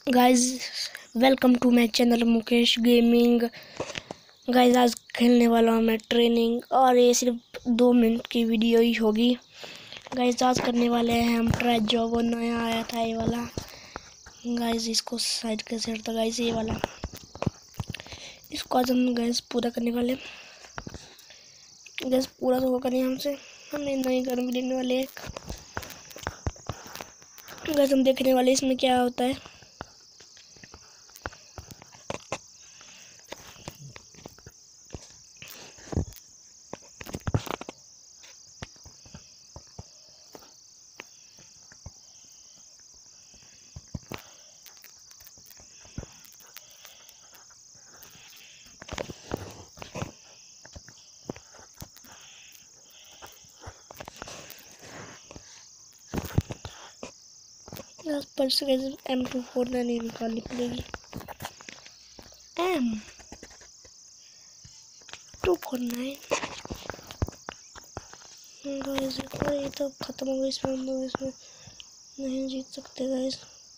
Guys welcome to my channel Mukesh gaming. Guys आज खेलने वाला हूँ मैं ट्रेनिंग, और ये सिर्फ 2 मिनट की वीडियो ही होगी। गाइस आज करने वाले हैं हम ट्राई जॉब, वो नया आया था ये वाला। गाइस इसको साइड कैसे हटता, गाइस ये वाला, इसको आज हम गाइस पूरा करने वाले। गाइस पूरा तो होगा नहीं हमसे, हमें नई घर मिलने वाले एक। गाइस हम देखने वाले इसमें क्या होता है। पर से M249 नहीं निकालनी पड़ेगी। M249 ये तो खत्म हो गई, इसमें हम लोग इसमें नहीं जीत सकते गाइस।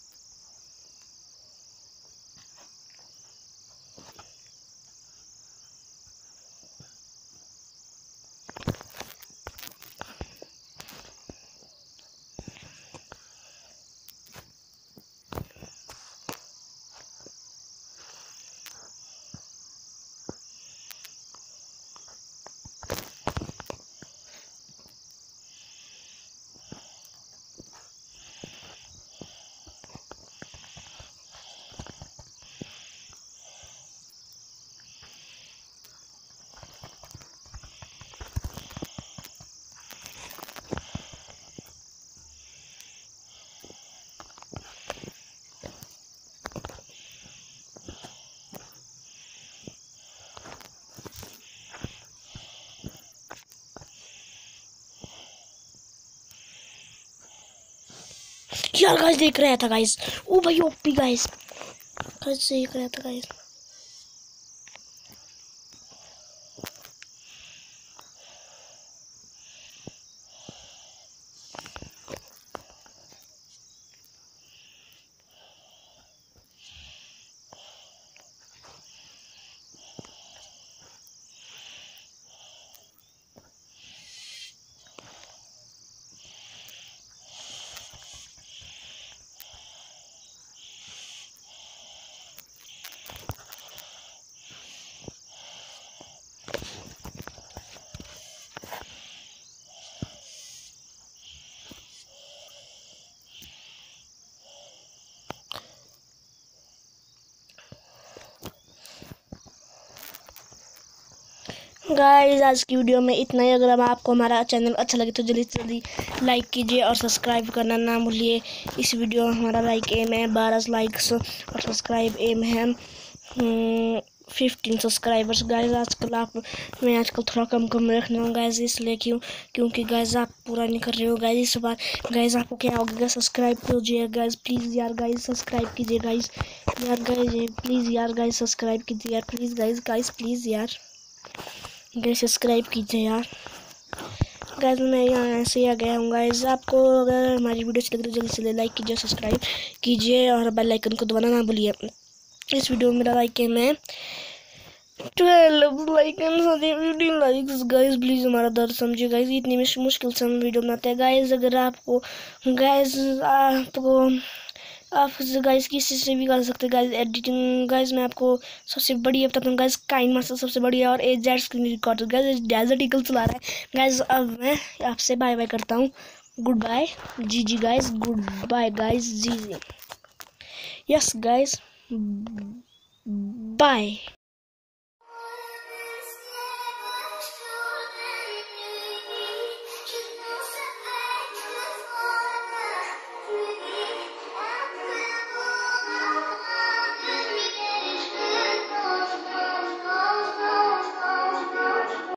यार गाइस देख रहा था गाइस, ओ भाई ओपी गाइस, देख रहा था गाइस। गाइस आज की वीडियो में इतना ही। अगर आपको हमारा चैनल अच्छा लगे तो जल्दी से जल्दी लाइक कीजिए और सब्सक्राइब करना ना भूलिए। इस वीडियो में हमारा लाइक एम है 12 लाइक्स, और सब्सक्राइब एम है 15 सब्सक्राइबर्स। गाइस मैं आजकल थोड़ा कम रखना हूँ गाइस, इसलिए क्योंकि गाइस आप पूरा नहीं कर रहे हो गाइस। इस बार गाइस आपको क्या होगा, सब्सक्राइब कीजिए गाइस प्लीज़ यार। गाइस सब्सक्राइब कीजिए गाइस यार, गाइस प्लीज़ यार, गाइस सब्सक्राइब कीजिए यार प्लीज़ गाइस प्लीज़ यार, गाइस सब्सक्राइब कीजिए यार। गाइस मैं यहाँ ऐसे ही आ गया हूँ गाइस। आपको अगर हमारी वीडियो अच्छी लगी तो जल्दी से लाइक कीजिए, सब्सक्राइब कीजिए और बेल आइकन को दबाना ना भूलिए। इस वीडियो में मेरा लाइक है मैं 12 लाइकन 15 लाइक्स। गाइस प्लीज़ हमारा दर्द समझिए गाइस, इतनी मुश्किल से हम वीडियो बनाते हैं गाइस। अगर आपको आप गाइस किसी से भी कर सकते हैं गाइस एडिटिंग। गाइस मैं आपको सबसे बढ़िया बताता हूँ गाइस, काइन मास्टर सबसे बढ़िया, और AZ screen recorder. Guys desert eagle चला रहा है गाइस। अब मैं आपसे बाय बाय करता हूँ, गुड बाय जी गाइस, गुड बाय गाइस जी। Yes guys, bye.